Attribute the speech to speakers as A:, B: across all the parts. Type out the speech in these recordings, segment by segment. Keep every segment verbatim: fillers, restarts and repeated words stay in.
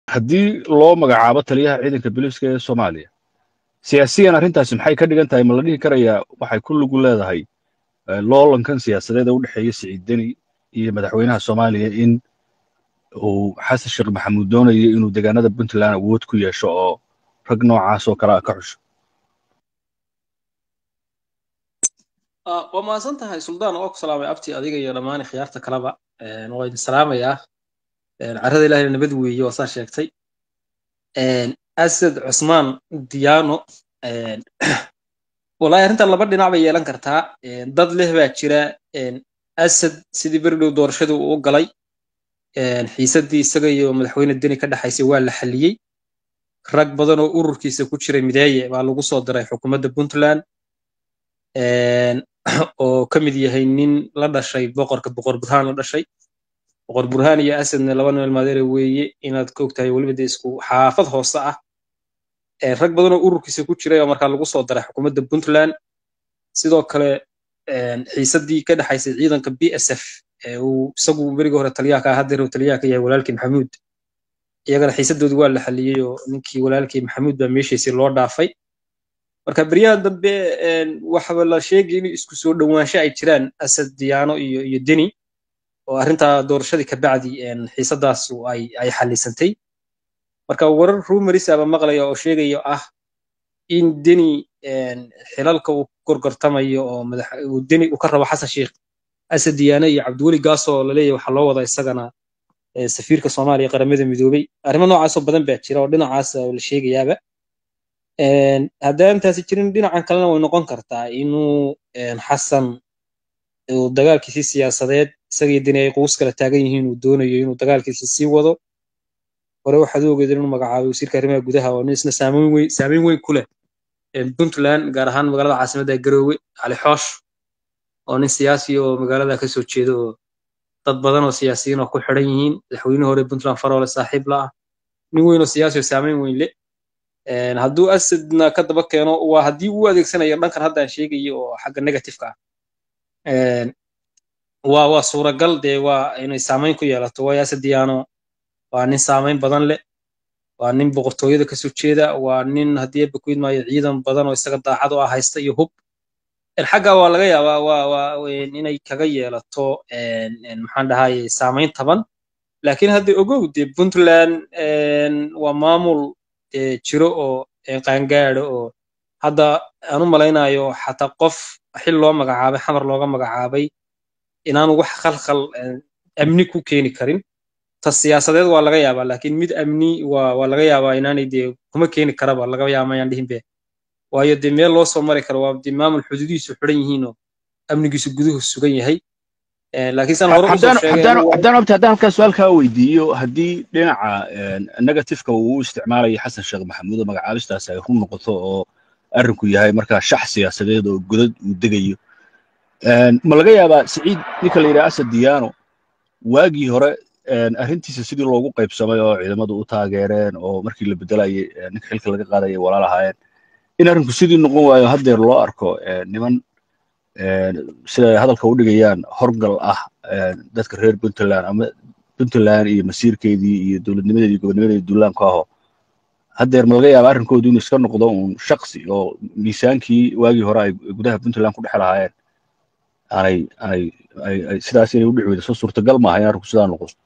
A: haddii loo magacaabo taliyaha ciidanka booliiska ee Soomaaliya siyaasiyan arrintaasi maxay ka dhigan tahay ma la dhihi karayaa waxay ku lug leedahay loolankan siyaasadeed ee u dhexeeya Siciid Deni iyo madaxweynaha Soomaaliya in uu Xasan Sheekh Maxamuud doonayo inuu deegaanada Puntland awood ku yeesho oo rag noocaas oo kale ah ka xusho
B: waa maasan tahay suldaan oo ku salaamay abti adiga iyo dhammaan khiyaarta kaleba een waa idin salaamayaa een carrada ilaahay nabad weeye oo saa sheegtay een Asad Cusmaan Diyaano een wallahi arrintan laba dhinac bay yeelan kartaa een dad leh baa jira een Asad sidii berdhow doorashadu uu galay een xiisadii isaga iyo madaxweyne Deni ka dhaxaysay waa la xaliyay rag badan oo ururkiisa ku jiray mideeye baa lagu soo diray xukuumadda Puntland een oo ka mid yahay nin la dhashay boqorka boqor Burhaan la dhashay boqor Burhaan iyo Asadna laba nin maadeer weeye inaad ka ogtahay waliba isku xaafad hoose ah ee rag badan oo ururkiisa ku jiray oo markaa lagu soo diray xukuumadda Puntland sidoo kale een xiisadii ka dhaxaysay ciidanka B S F ee uu isagu bariga hore taliyaha ka hadda uu taliyaha ka yahay walaalkii Maxamuud iyagana xiisadoodu waa la xaliyay oo ninkii walaalkii Maxamuud baa meeshiisii loo dhaafay marka bariyaha dambe een waxa la sheegay in isku soo dhawaansho ay jiraan Asad Diyaano iyo iyo Deni oo arrinta doorashadii ka bacdi een xiisadaas ay ay xalisantay marka warar rumors aba maqlaya oo sheegaya ah in Deni een xilalka uu gorgortamayo oo madax uu Deni uu ka rabo Xasan Sheekh Asad Diyaano iyo Cabdiweli Gaaso la leeyahay waxa loo wada isagana safiirka Soomaaliya qaramada midoobay arrimo noocaas oo badan baa jira oo dhinacaas la sheegayaaba een haddaan taasi jirin dhinacan kalena way noqon kartaa inuu een Xasan uu dagaalkiisa siyaasadeed isaga Deni ay qoys kala taagan yihiin uu doonayo inuu dagaalkiisa sii wado hore waxa uu ogeeyay inuu magacaabo wasiirka arrimaha gudaha oo isna saameyn weyn saameyn weyn ku leh Puntland gaar ahaan magaalada caasimadda Garowe Cali Xoosh oo nin siyaasi oo magaalada ka soo jeedo dad badan oo siyaasiyiin oo ku xiran yihiin madaxweynaha hore Puntland Faroole saaxiib la ah nin weyn oo siyaasi oo saameyn weyn leh een hadduu Asadna ka daba keeno waa haddii uu adeegsanayo dhankan hadda aan sheegayo oo xagga negative-ka ah een waa waa suuragal dee waa inay saameyn ku yeelato waa Asad Diyaano waa nin saameyn badan leh waa nin boqortooyada ka soo jeeda waa nin haddii ba ku idmaayo ciidan badan oo isaga daacad u ah haysta iyo hub in xagga waa laga yaabaa waa waa inay kaga yeelato een maxaan dhahay saameyn taban laakiin hadda ogow dee Puntland een waa maamul jiro oo qaangaadho oo hadda aan u malaynayo xataa qof xil loo magacaabay xamar looga magacaabay inaan wax khalkhal amni ku keeni karin ta siyaasadeed waa laga yaabaa laakiin mid amni waa waa laga yaabaa inaanay dee kuma keeni karaba laga yaabaa ayaan dhihin be waayo dee meel loo soo mari karo waa dee maamul xuduudiisu xiran yihiin oo amnigiisu guduhu sugan yahay laakiin san hore u soo sheegay
A: haddaan abta haddaan halkaas su'aal kaa weydiiyo haddii dhinaca negative-ka uu isticmaalayo Xasan Sheekh Maxamuud oo magacaabistaas ay run noqoto oo arrinku yahay markaa shax siyaasadeed oo godad uu degayo ma laga yaabaa Siciid ninka la yidhaha Asad Diyaano waagii hore arrintiisa sidii loogu qaybsamay oo ciidamadu u taageereen oo markii la bedelayay ninka xilka laga qaadayay walaalahaayeen in arrinku sidii noqon waayo haddeer loo arko niman sida hadalka u dhigayaan horgal ah dadka reer Puntland ama Puntland iyo masiirkeedii iyo dowladnimadeedii iyo gobonnimadeedii duulaanka ahoo haddeer ma laga yaabaa arrinkoodu inuu iska noqdo uun shakhsi oo miisaankii waagii hore ay gudaha Puntland ku dhex lahaayeen aanay aanay ay sidaas inay u dhici weydo soo suurtagal maaha in arrinku sidaa noqdo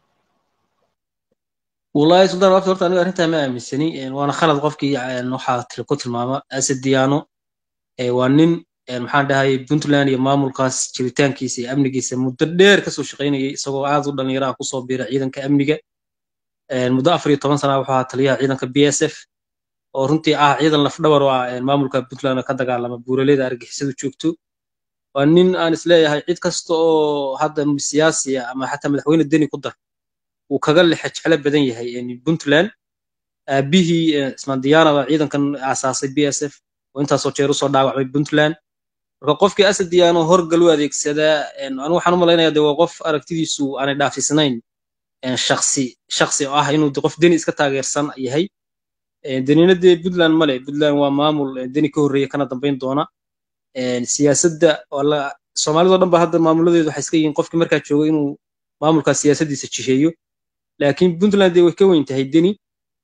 B: والله سلطان وقت horta aniga arrinta ma aaminsani waana khalad qofkii waxa ku tilmaama Asad Diyaano ee waa nin maxaan dhahay Puntland iyo maamulkaas jiritaankiisa iyo amnigiisa muddo dheer ka soo shaqeynayay isagoo aad u dhalinyaro ah ku soo biiray ciidanka amniga ee muddo afar iyo toban sano waxa ahaa taliyaha ciidanka B S F oo runtii ah ciidan laf dhabar oo ah maamulka Puntland ka dagaalama buuraleyda argixisadu joogto waa nin aan isleeyahay cid kasta oo hadda siyaasi ama xataa madaxweyne Deni ku dar uu kaga leexay jecel badan yahay in Puntland bihi Ismaan Diyaano ciidankan aasaasay B S F oo intaas oo jeer u soo dhaawacay Puntland marka qofkii Asad Diyaano horgal u adeegsada aan waxaan u maleynayaa de waa qof aragtidiisu aan dhaafisnayn shakhsi shakhsi ah inuu qof Deni iska taageersan yahay Denina de Puntland male Puntland waa maamul Deni ka horeeyay kana dambeyn doona siyaasadda wala Soomaalidu dhan ba hadda maamuladeedu waxay iska yihiin qofkii markaa joogay inuu maamulka siyaasaddiisa jiheeyo laakiin Puntland way ka weyn tahay Deni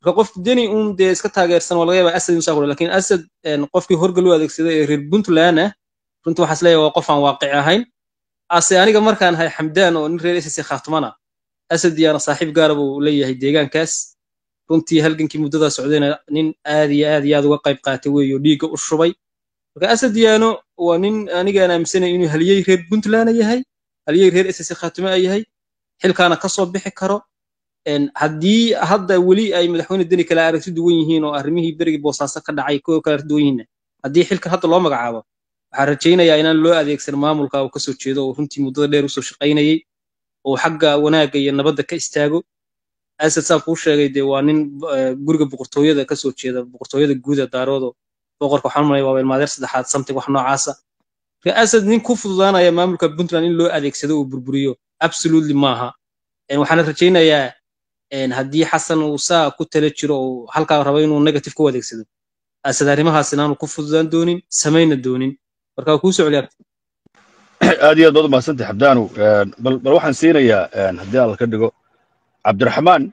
B: قف دني أون ده إسكت تاجر سنة ولا غيره أسد مسافر لكن أسد قف هرجلوا هذا كذا ريبونت لنا كنت حسلي وقف عن واقعهين أصل أنا جمر كان هاي حمدان ونري أساسي خاطمنا أسد يا صاحب قارب وليه الديجان كاس كنت هلجن كي مدة سعودية نين آدي آدي آدي وقايب قاتوي يديك الشربي أسد يانو ونين أنا جانا مسنا إنه هل يهرب كنت لنا يهاي هل يهرب أساسي خاطمة يهاي حل كان قصب بحكره إن هدي هذا ولي أي مدحون الدنيا كلا أرسل دوين هنا وأرميه برج بوصاصة كذا عيكو كلا دوين هدي حل كهذا الله مقعبه حرجينا يا إن اللو أديك سر مامل كاو كسر شيء ده وفهمتي مدة لير وسوش قيني وحاجة وناقة ينبض كاستاجو أساس سافوش جاي ديوانين برج بقرطوية ده كسر شيء ده بقرطوية ده جودة دارودو بقر كحرم يبغى المدرسة ده حد سمتي وحنا عاسة فأساس نين كوف ضانا يا مامل كبنت لانين لو أديك سدو وبربريو absolutely ماها إن وحنا رجينا يا إن هدي حسن وسا كنت لتشرو حلقة ربعين ونيجاتيف كوا أديك سدو أساس هرمها سنان وكوف ضان دونين سمين الدونين بركاو كوسو عليك
A: هذه ضد ما سنتي حمدانو بل بروح نسينا يا هدي الله كدقو عبد الرحمن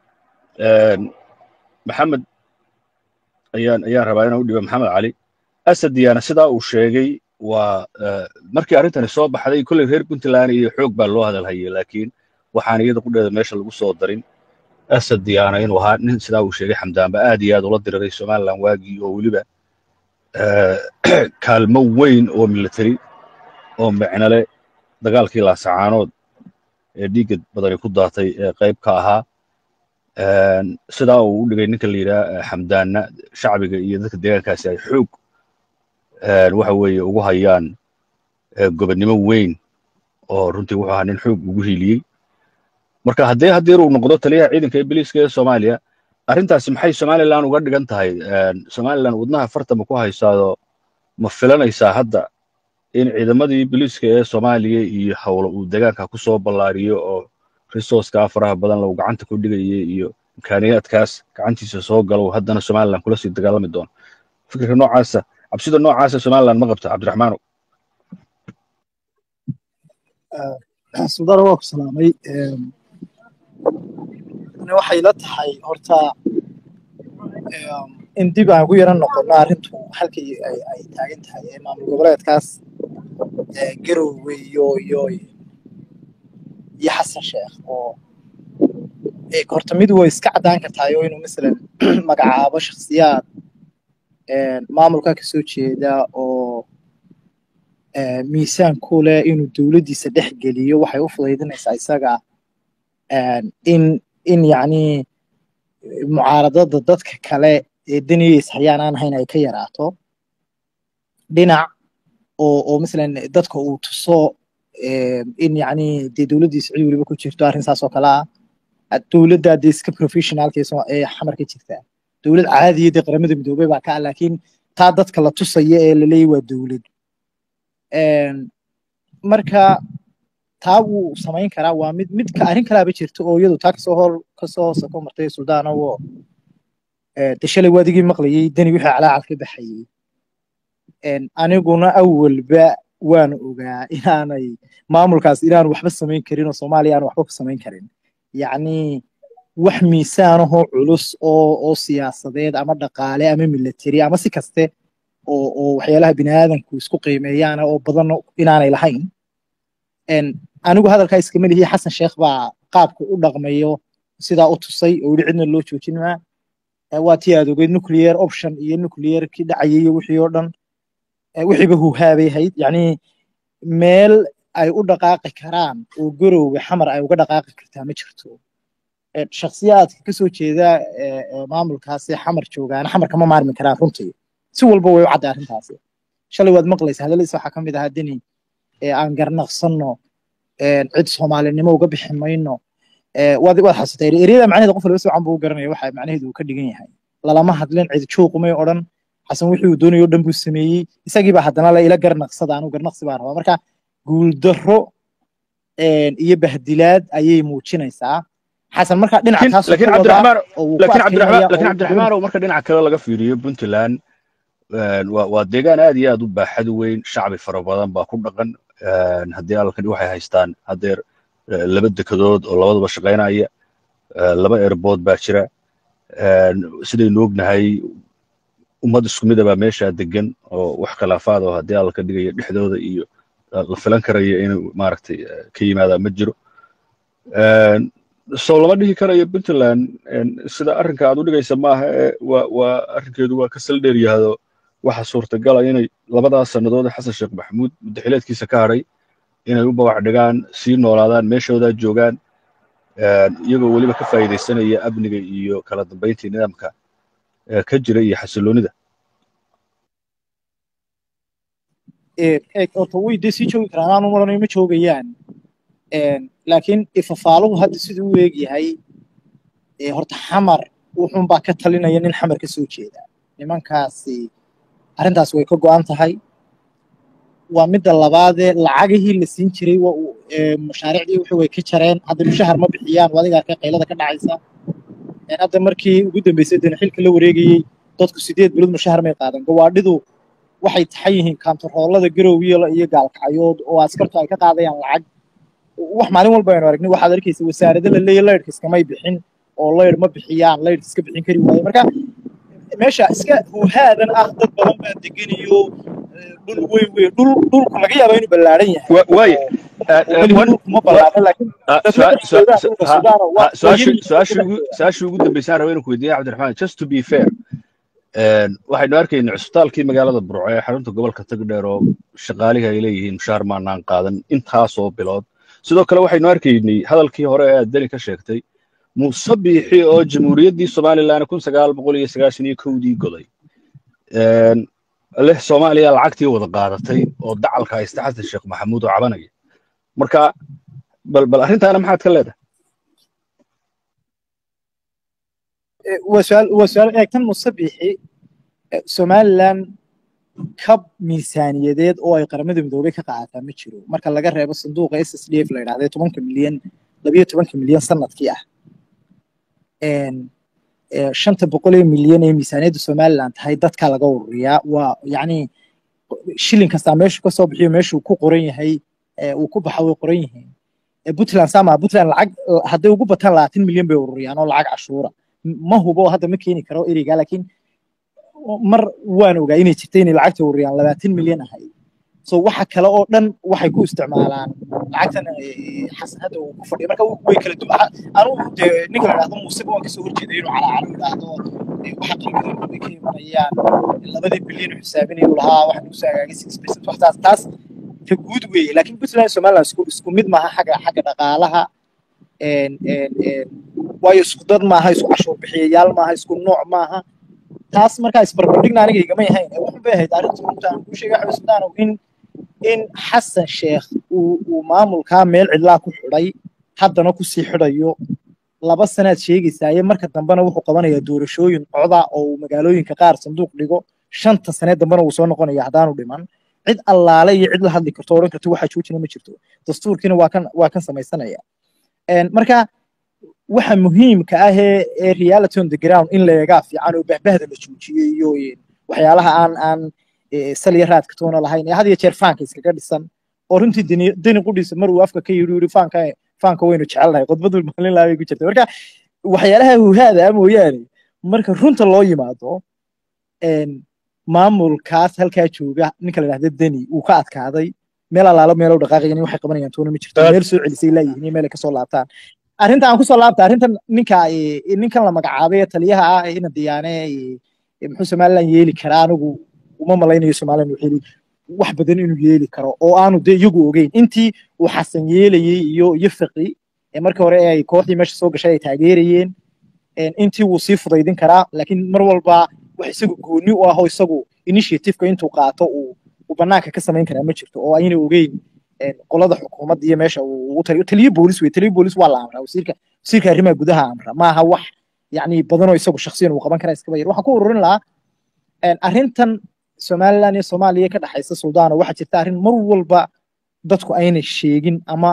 A: محمد أيان أيان ربعين ودي محمد علي أسد يانا سدا وشيء ومركي أريتني صوب حدي كل غير كنت لاني حوق بالله هذا الهي لكن وحاني يد كل هذا ماشى اللي بصوت درين أسد يانا ين وها نسدا وشيء حمدان بآدي يا دولة الرئيس سومال لانواجي وولبا كالموين وملتري oo macnale dagaalkii la sacaanood ee dhiigga badan ku daatay ee qayb ka ahaa een sida uu u dhigay ninka la yiraahdo Xamdaana shacbiga iyo dadka deegaankaasi ay xoog een waxa weeye ugu hayaan gobonimo weyn oo runtii wuxuu ahaa nin xoog ugu hiiliyay marka haddii haddii uu noqdo taliyaha ciidanka booliiska ee Soomaaliya arrintaasi maxay Soomaaliland uga dhigan tahay Soomaaliland wadnaha fartama ku haysaado ma filanaysaa hadda in ciidamadii booliiska ee Soomaaliya iyo hawlo uu deegaanka ku soo ballaariyo oo resource-ka faraha badan lagu gacanta ku dhigay iyo imkaaniyaadkaas gacantiisa soo galo haddana Soomaaliland kula sii dagaalami doon fikirka noocaas absida noocaas Soomaaliland ma qabta Cabdiraxmaan
C: Suudaan waa ku salaamay ana waxay la tahay horta in dib aan ugu yaran noqono arrintu halkii ay ay taagan tahay ee maamul goboleedkaas garowe iyo iyo iyo xasan sheekh oo ee horta mid way iska cadaan kartaa oo inuu midalan magacaabo shakhsiyaad ee maamulka ka soo jeeda oo ee miisaan ku leh inuu dawladdiisa dhex geliyo waxay u fududeynaysaa isaga in in yani mucaaradada dadka kale ee daniyeys hayaan aan ahayn ay ka yaraato dhinac oo oo midalan dadka uu tuso in yani dawladdiisa cid waliba ku jirto arrin saas oo kala ah dawladda iska professionalkiisa ee xamarka jirta dawlad caadi ah qaramada midoobay baa ka laakiin taa dadka la tusayo ee la leeyahay waa dawlad een marka taa uu samayn karaa waa mid mid ka arrin kala ba jirto oo iyadu taa kasoo hor kasoo sako martay Suudaan oo ee tashalay waadigii maqlayay dani wixii calaacal ka baxayay een aniguna awalba waan ogaa inaanay maamulkaas inaan waxba samayn karin oo Soomaaliya aan waxba ka samayn karin yacni wax miisaan oo culus oo oo siyaasadeed ama dhaqaale ama military ama si kaste oo oo waxyaalaha bini'aadanku isku qiimeeyaan oo badan inaanay lahayn een anigu hadalka iska malihi Xasan Sheekh baa qaabku u dhaqmayo sida u tusay oo cidna loo joojin ma waa tii aad ogeyd nuclear option iyo nuclear ki dhacayay wixii oo dhan wixii ba uu haabay hayd yacni meel ay u dhaqaaqi karaan oo garowe xamar ay uga dhaqaaqi kartaa ma jirto shakhsiyaadka ka soo jeeda maamulkaasi xamar joogaan xamar kama maarmi karaan runtii si walba way u cadda arrintaasi shalay waad maqlaysaa hadalkiisa waxaa ka mid ahaa deni ee aan garnaqsanno cid Soomaalinimo uga bixi mayno waad waad xasatay ereyada macnaheedu qof walba si wacan buu garanaya waxa macnaheedu ka dhigan yahay lalama hadleen cid juuqumay odhan xasan wixii uu doonayo dhan buu sameeyay isagii baa haddana la ila garnaqsada anu garnaqsi baan rabaa marka guul darro iyo bahdilaad ayay muujinaysaa xasan marka dhinaca taas
A: laakiin Cabdiraxmaan laakiin Cabdiraxmaan laakiin Cabdiraxmaan marka dhinaca kale laga fiiriyo Puntland waa deegaan aad iyo aad u baaxad weyn shacbi fara badan baa ku dhaqan haddii halkan waxay haystaan hadeer laba dekedood oo labaduba shaqaynaya laba airport baa jira sidaynu ognahay ummad isku mid ah baa meesha degan oo wax khilaafaad oo haddii alla ka dhigayo dhexdooda iyo la filan karayo inuu maaragtay ka yimaada ma jiro soo lama dhihi karayo puntland sida arrinka aad u dhigaysa maaha waa waa arrinkeedu waa ka saldheer yahado waxa suurtagala inay labadaas sannadood xasan sheekh maxamuud muddaxileedkiisa ka hadhay inay u bawac dhigaan sii noolaadaan meeshoodaa joogaan iyagoo weliba ka faa'iidaysanaya amniga iyo kala dambayntii nidaamka ka jira iyo xasiloonida
C: horta way dee sii joogi karaan aan u maranayo ma joogayaan laakiin ifafaaluhu hadda siduu u eegyahay horta xamar wuxuunbaa ka talinaya nin xamar ka soo jeeda nimankaasi arrintaas way ka go'an tahay waa midda labaadee lacagihii la siin jiray mashaariicdii wuxuu way ka jareen hadda mushahar ma bixiyaan adiga arkay qaylada ka dhacaysa hadda markii ugu dambeysay dana xilka la wareegayey dadku sideed bilood mushahar may qaadan gawaadhidu waxay taxan yihiin kaantaroolada garowyo iyo gaalkacyood oo askartu ay ka qaadayaan lacag wax maalin walba aynu aragnay waxaad arkaysa wasaarada la leeyahay laydhka iskamay bixin oo laydh ma bixiyaan laydh iska bixin kari waaye marka meesha iska huhaadan ah dad badan baa deganayo dhul weyn weyn dhul dhulku laga yaabo inuu ballaaran yahay
A: waaye
C: ma ballaaran laakiin
A: su-aashii ugu dambeysaan raba inaan ku weydiiya cabdiraxmaan just to be fair waxaynu arkaynaa cusbitaalkii magaalada burco ee xarunta gobolka tagdheer oo shaqaalihi ay leeyihiin mushaar maanaan qaadan intaasoo bilood sidoo kale waxaynu arkaynay hadalkii hore ee aad dani ka sheegtay muuse biixi oo jamhuuriyaddii somalilan kun sagaal boqol iyo sagaashan iyo kowdii goday leh soomaaliya lacagtii wada qaadatay oo dacalka haysta xasan sheekh maxamuud oo cabanaya marka bal bal arrintaana maxaad ka leedahay
C: وسؤال وسؤال كان مصبيحي سومالان كب ميزانيديد oo ay qaramada midoobay ka qaadataa ma jiro marka laga reebo sanduuqa S S D F la yiraahdo toban milyan laba iyo toban milyan sanadkii ah een shan boqol milyan ee miisaaniyada Soomaaliland tahay dadka laga ururiyaa waa yaani shilin kasta meeshu ka soo bixiyo meeshu ku qoran yahay uu ku baxay way qoran yihiin Puntland sama Puntland lacag haday ugu bataan labaatan milyan bay ururiyaan oo lacag cashuura ma hubo hadda ma keeni karo eriga laakiin mar waan ogaa inay jirtay inay lacagta ururiyaan labaatan milyan ahay so waxa kale oo dhan waxay ku isticmaalaan lacagtan xasanada uu ku fadhiyo marka way kala duwan anu ninka la yiraahdo Muuse oo ka soo horjeeday inuu cala cala yiraahdo waxa qiimaha ay ka imanayaan labada bilyan oo xisaabinayo lahaa waxa uu saagaagay six percent waxtaas taas ka guud weey laakiin Puntland Soomaaliland isku isku mid maaha xagga xagga dhaqaalaha een een way isku dad maaha isku cashuur bixiyayaal maaha isku nooc maaha taas markaa isbarbardhigna aniga igama yahayn wuxuu baahay arrinta intaan ku sheegay xustaan in in Xasan Sheekh uu uu maamulka meel cidla ku xidhay haddana ku sii xidhayo laba sanaad sheegaysaay marka dambana wuxuu qabanayaa doorashooyin cod ah oo magaalooyinka qaar sanduuq dhigo shanta sanaad dambana uu soo noqonayaa hadaan u dhiman cid allaale iyo cid la hadli karto oran karto waxa joojina ma jirto dastuurkiina waa kan waa kan samaysanaya een marka waxa muhiimka ah ee reality on the ground in la eega fiican oo bahbahda la joojiyo iyo waxyaalaha aan aan saliyaraad ka toona lahayn ee hadiya jeer faanka iskaga dhisan oo runtii dini dini qudhiisa mar uu afka ka yiri faanka faanka waynu jecelnahay qodbadu maalin laabay ku jirtay marka waxyaalaha uu haada mooyaane marka runta loo yimaado een maamulkaas halka jooga ninka la yiraahdo dani uu ka adkaaday meel alaalo meel oo dhaqaaqayeen waxay qabanayaan toona ma jirto meel soo celisay laayihiin meel ka soo laabtaan arrinta aan ku soo laabtay arrintan ninka ninkan la magacaabay taliyaha ah in diyaane muxuu Soomaaliland yeeli karaa anigu uma malaynayo Soomaaliland wuxuu wax badan inuu yeeli karo oo aanu de iyagu ogeyn intii uu Xasan yeelayay iyo yafaqi ee marka hore ay kooxdii meesha soo gashay ay taageerayeen intii uu sii fudaydin karaa laakiin mar walba wax isagu gooni u ah oo isagu initiative-ka intuu qaato uu u banaanka ka sameyn karaa ma jirto oo ayna ogeyn qolada xukuumadda iyo meesha uu taliyo taliyo boolis way taliyo boolis waa la amraa wasiirka wasiirka arrimaha gudaha amra maaha wax yani badan oo isagu shakhsiyan uu qaban karaa iska bayr waxa ku ururin lahaa een arrintan Soomaaliland iyo Soomaaliya ka dhaxaysa Suudaan waxa jirta arrin mar walba dadku ayna sheegin ama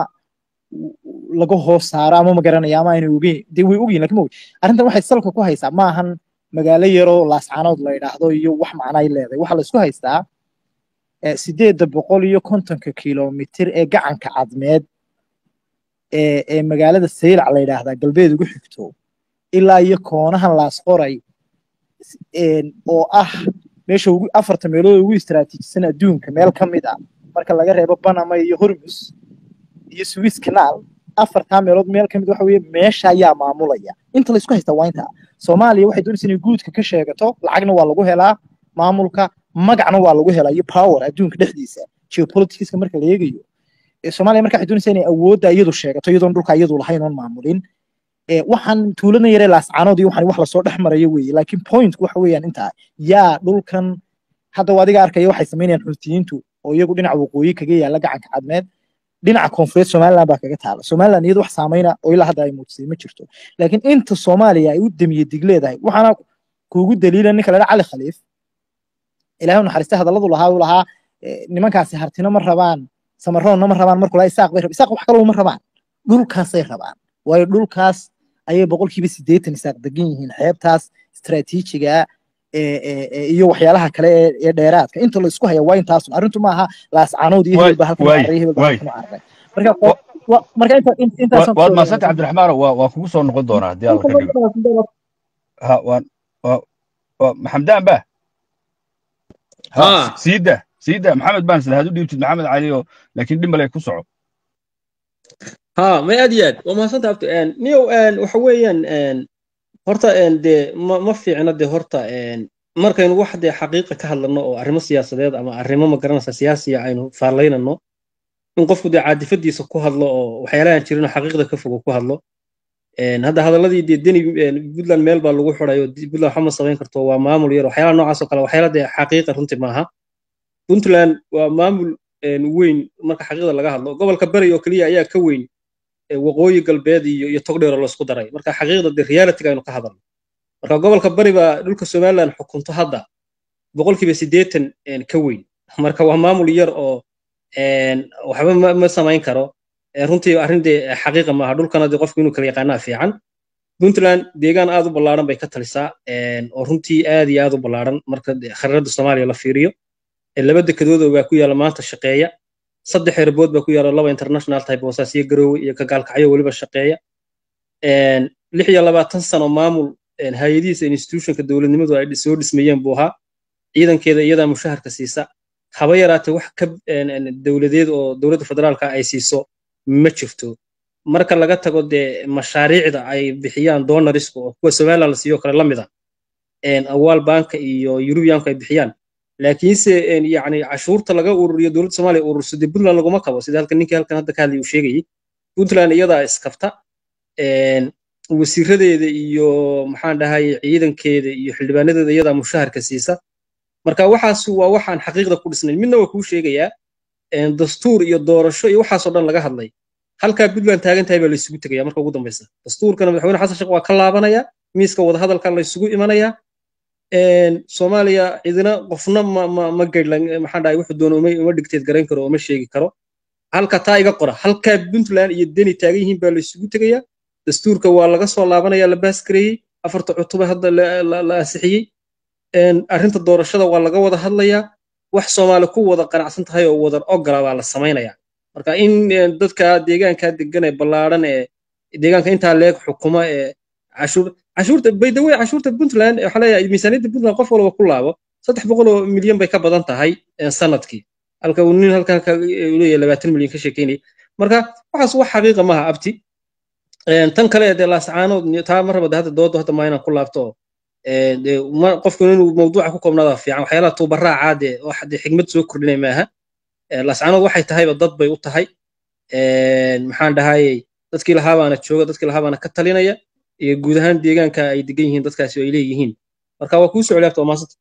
C: laga hoos saaro ama ma garanaya ama ayna ogeyn de way ogeyn laakiin arrintan waxay salka ku haysaa maahan magaalo yaro laascaanood la yiraahdo iyo wax macnaa ay leedahay waxa la isku haystaa sideed boqol iyo konton kiiloomitir ee gacanka cadmeed ee ee magaalada Saylac la yiraahdo galbeed ugu xigto ilaa iyo koonahan laas qoray oo ah meesha ugu afarta meelood ugu istiraatiijisan adduunka meel ka mid ah marka laga reebo Panama iyo Hormuz iyo Suez Canal afarta meelood meel ka mid waxa weeye meesha ayaa maamulaya inta la isku haysta waa inta Soomaaliya waxay doonaysaa inay guudka ka sheegato lacagna waa lagu helaa maamulka magacna waa lagu helaa iyo power adduunka dhexdiisa geopolitics marka la eegayo ee Soomaaliya marka waxay doonaysaa inay awoodda iyadu sheegato iyadoo dhulka iyadu lahayn oo maamulin ee waxaan tuulana yare laascaanood iyo waxaan wax la soo dhaxmarayo weeye laakiin point waxa weeyaan inta yaa dhulkan hadda wadiga arkaya waxay sameeyaan xuutiyiintu oo iyagu dhinaca waqooyi kaga yaala gacanka cadmeed dhinaca koonfureed Soomaaliland baa kaga taala Soomaaliland iyadu wax saameeyna oo ilaa hadda ay muujisay ma jirto laakiin inta Soomaaliya ay u damiyay digleedahay waxaana kuugu daliilan ninka la Cali Khaliif ilaahay naxariista hadalladu lahaa uu lahaa nimankaasi hartina ma rabaan samaroonna ma rabaan markuu la isaaq bay isaaq wax kale uma rabaan dhulkaas ay rabaan waayo dhulkaas ayay boqolkiiba siddeetan isaaq degan yihiin xeebtaas istiraatiijiga ee iyo waxyaalaha kale ee dheeraadka inta la isku haya waa intaas arintu ma aha laascaanood iyo hilba halka marka marka inta inta
A: waad ma santa Cabdiraxmaan waa kugu soo noqon doonaa hadii aad ka dhigo ha waan maxamdaan ba ha siida siida maxamed baan isla hadu dhiibtid maxamed cali oo laakiin dhimbal ay ku soco
B: ha ma aadiyad waa ma santa abto een niyo een waxa weeyaan een horta een de ma fiicna de horta een markaynu wax de xaqiiqo ka hadlano oo arrimo siyaasadeed ama arrimo ma garanaysa siyaasiya aynu faalaynano in qofku de caadifadiisa ku hadlo oo waxyaalahan jirin xaqiiqda ka fog ku hadlo een hadda hadaladii de deni Puntland meel baa lagu xurayo Puntland waxa ma sameyn karto waa maamul yar waxyaalaha noocaas oo kale waxyaalaha de xaqiiqo runtii maaha Puntland waa maamul een weyn marka xaqiiqda laga hadlo gobolka bari oo kaliya ayaa ka weyn waqooyi galbeed iyo iyo togdheer la isku daray marka xaqiiqda de reality aynu ka hadalno marka gobolka bari baa dhulka Soomaaliland xukunto hadda boqolkiiba siddeetan een ka weyn marka waa maamul yar oo een waxba ma sameyn karo runtii arrintii xaqiiqa ma aha dhulkana de qofku inuu kala yaqaanaa fiican Puntland deegaan aad u ballaaran bay ka talisaa een oo runtii aad iyo aad u ballaaran marka khariirada Soomaaliya la fiiriyo laba dekedood oo ku yaala maanta shaqeeya saddex xirbood baa ku yaala laba international type oo saasiyo garoowe iyo ka gaalkacyo waliba shaqeeya een lix iyo labaatan sano maamul een hay'adihiisa institutionka dawladnimadu ay soo dhismayeen buu ahaa ciidankeeda iyada mushaharka siisa haba yaraatee wax ka dawladeed oo dawladda federaalka ay siiso ma jirto marka laga tago de mashaariicda ay bixiyaan donoriska oo kuwa Soomaaliland la siiyo kale la mid ah een awal banka iyo European ay bixiyaan laakiinse een yaani cashuurta laga ururiyo dawladda Soomaaliya urursada Puntland laguma qabo sida halkan ninkii halkan hadda ka hadlay uu sheegay Puntland iyada iskafta een wasiiradeeda iyo maxaan dhahay ciidankeeda iyo xildhibaanadeeda iyada mushaharka siisa marka waxaas waa waxaan xaqiiqda ku dhisnayn midna waa ku sheegayaa een dastuur iyo doorasho iyo waxaas oo dhan laga hadlay halka Puntland taagan tahay baa la isugu tagayaa marka ugu dambaysa dastuurkana madaxweyne Xasan Sheekh waa ka laabanaya miiska wada hadalka la isugu imanaya een Soomaaliya idina qofna ma ma gaadlan maxaan dhahay wuxuu doono uma dhigteed garan karo uma sheegi karo halka taa iga qora halka Puntland iyo deni taagan yihiin baa la isugu tagayaa dastuurka waa laga soo laabanaya la baas gareeyay afarta cutub hadda la asixiyay een arrinta doorashada waa laga wada hadlayaa wax Soomaali ku wada qanacsan tahay oo wada ogol ah la sameeynaya marka in dadka deegaanka degan ee ballaaran ee deegaanka inta leeg xukuma ee cashuur cashuurta baydaway cashuurta Puntland waxa la yahay miisaaniyadda Puntland qof walba ku laabo saddex boqol oo milyan bay ka badan tahay sanadkii halka uu nin halkan ka leeyahay labaatan milyan ka sheekeynay marka waxaas wax xaqiiqo ma aha abti een tan kale ee laascaanood taa marba hadda dood hadda ma inaan ku laabto ee qofku inuu mawduuca ku koobnaada fiican waxyaalaha tuubaraacaad ee wax xigmad soo kordhinay maaha laascaanood waxay tahay dad bay u tahay een maxaan dhahay dadkii lahaa baana jooga dadkii lahaa baana ka talinaya iyo guud ahaan deegaanka ay degan yihiin dadkaasi ay leeyihiin marka waa ku soo celaabto maasad